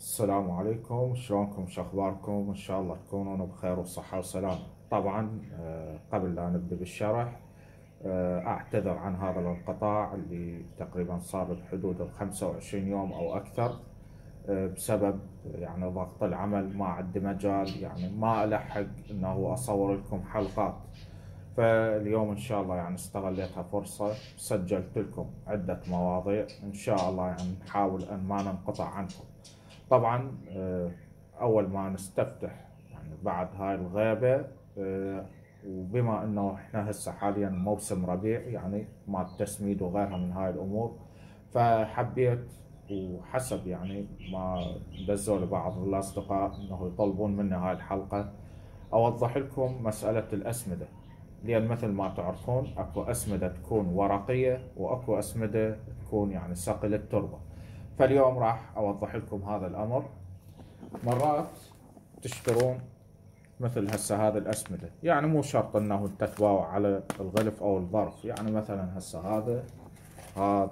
السلام عليكم، شلونكم؟ شخباركم؟ ان شاء الله تكونون بخير وصحة وسلامة. طبعا قبل لا نبدأ بالشرح، اعتذر عن هذا الانقطاع اللي تقريبا صار بحدود 25 يوم او اكثر، بسبب يعني ضغط العمل. ما عندي مجال، يعني ما الحق انه اصور لكم حلقات. فاليوم ان شاء الله يعني استغليتها فرصة، سجلت لكم عدة مواضيع ان شاء الله، يعني نحاول ان ما ننقطع عنكم. طبعا اول ما نستفتح يعني بعد هاي الغيبة، وبما انه احنا هسه حاليا موسم ربيع، يعني مع التسميد وغيرها من هاي الامور، فحبيت وحسب يعني ما دزوا لبعض الاصدقاء انه يطلبون مني هاي الحلقة، اوضح لكم مسألة الاسمدة. لان مثل ما تعرفون اكو اسمدة تكون ورقية واكو اسمدة تكون يعني صقل التربة. فاليوم راح اوضح لكم هذا الامر. مرات تشترون مثل هسه هذا الاسمده، يعني مو شرط انه تتباوع على الغلف او الظرف. يعني مثلا هسه هذا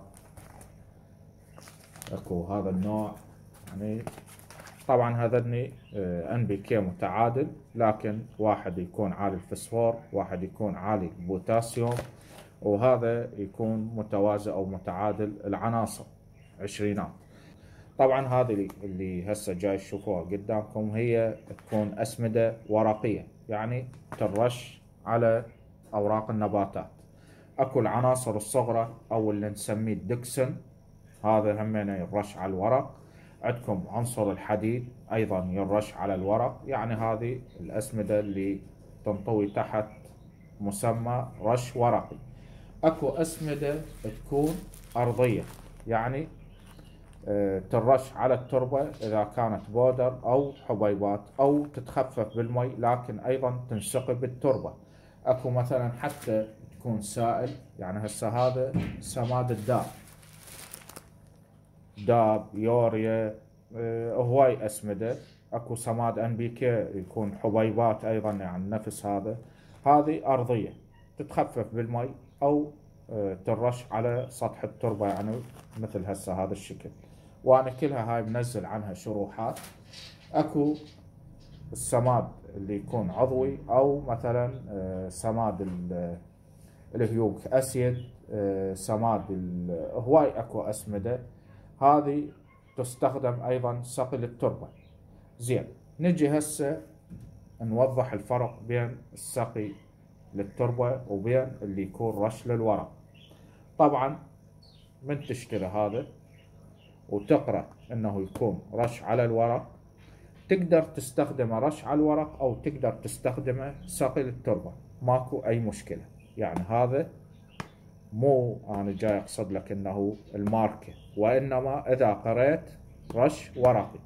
اكو هذا النوع، يعني طبعا هذني ان بي كي متعادل، لكن واحد يكون عالي الفسفور، واحد يكون عالي البوتاسيوم، وهذا يكون متوازي او متعادل العناصر عشرينات. طبعا هذه اللي هسه جاي تشوفوها قدامكم هي تكون أسمدة ورقية، يعني ترش على أوراق النباتات. أكو العناصر الصغرى أو اللي نسميه الدكسن، هذا همينه يرش على الورق. عندكم عنصر الحديد أيضا يرش على الورق. يعني هذه الأسمدة اللي تنطوي تحت مسمى رش ورقي. أكو أسمدة تكون أرضية، يعني ترش على التربة إذا كانت بودر أو حبيبات، أو تتخفف بالمي لكن أيضا تنسقي بالتربة. أكو مثلا حتى تكون سائل، يعني هسه هذا سماد الداب، داب، يوريا، هواي أسمدة. أكو سماد ان بي كي يكون حبيبات أيضا، يعني نفس هذا. هذه أرضية تتخفف بالمي أو ترش على سطح التربة، يعني مثل هسه هذا الشكل. وانا كلها هاي منزل عنها شروحات. اكو السماد اللي يكون عضوي، او مثلا سماد الهيوك اسيد، سماد هواي اكو اسمده. هذه تستخدم ايضا سقي التربه. زين، نجي هسه نوضح الفرق بين السقي للتربه وبين اللي يكون رش للورق. طبعا من تشتري هذا وتقرأ انه يكون رش على الورق، تقدر تستخدمه رش على الورق او تقدر تستخدمه سقي للتربة، ماكو اي مشكلة. يعني هذا مو انا جاي اقصد لك انه الماركة، وانما اذا قرأت رش ورقي،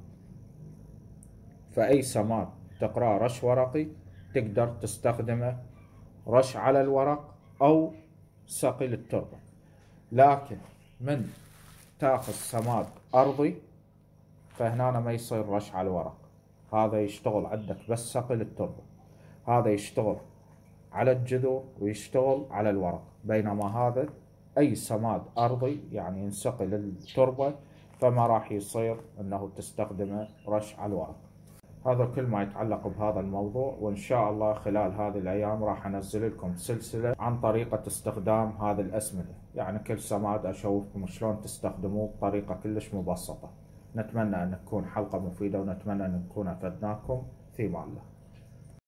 فاي سماد تقرأ رش ورقي تقدر تستخدمه رش على الورق او سقي للتربة. لكن من تاخذ سماد ارضي فهنا ما يصير رش على الورق. هذا يشتغل عندك بس سقي للتربة، هذا يشتغل على الجذور ويشتغل على الورق. بينما هذا اي سماد ارضي يعني ينسقي للتربة، فما راح يصير انه تستخدمه رش على الورق. هذا كل ما يتعلق بهذا الموضوع، وان شاء الله خلال هذه الايام راح انزل لكم سلسلة عن طريقة استخدام هذه الاسمدة. يعني كل سماد اشوفكم شلون تستخدموه بطريقة كلش مبسطة. نتمنى ان تكون حلقة مفيدة، ونتمنى ان نكون افدناكم. في الله.